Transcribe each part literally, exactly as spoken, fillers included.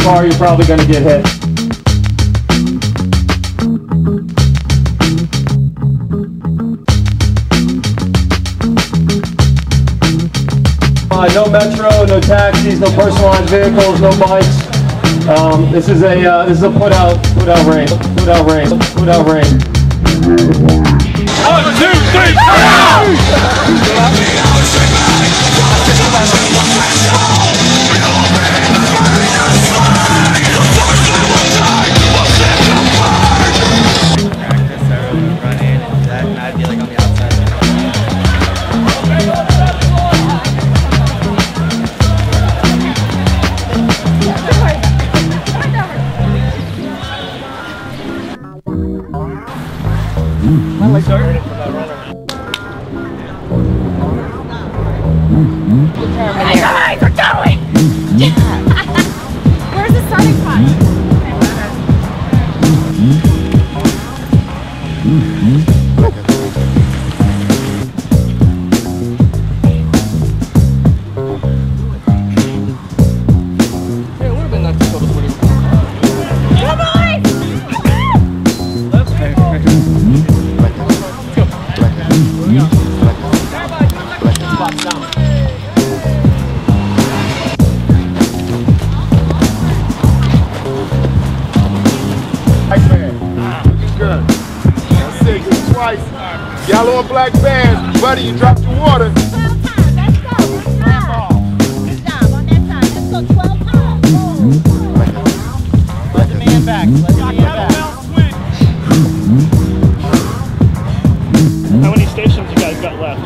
car, you're probably going to get hit. Uh, no metro, no taxis, no personalized vehicles, no bikes. Um, this is a uh, this is a put out put out rain, put out rain, put out rain. One, two, three, Hey guys, we're going! Where's the starting point? Yellow and black bands, buddy, you dropped your water. twelve times, let's go. Good job. Good job on that time. Let's go twelve times. Let the man back. Let the man back. How many stations you guys got left?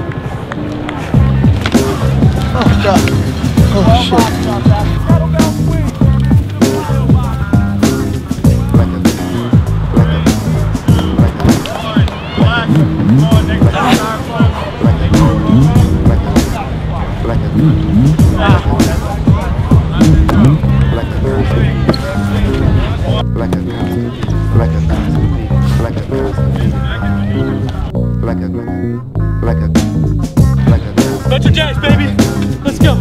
Oh, God. Oh, shit. Bunch of jacks, baby. Let's go.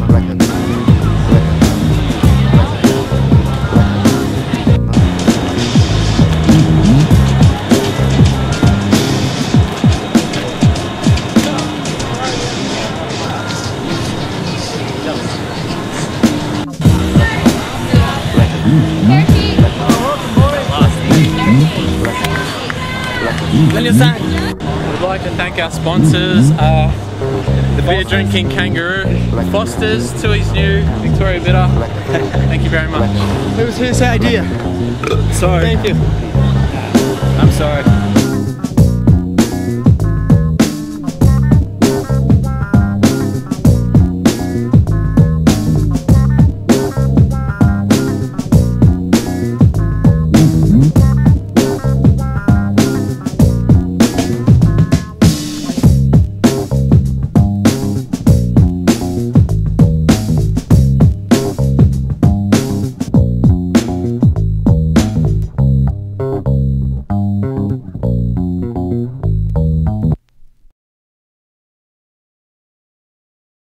We'd like to thank our sponsors, uh, the beer drinking kangaroo, Foster's, Tui's new Victoria Bitter. Thank you very much. It was his idea. Sorry. Thank you. I'm sorry.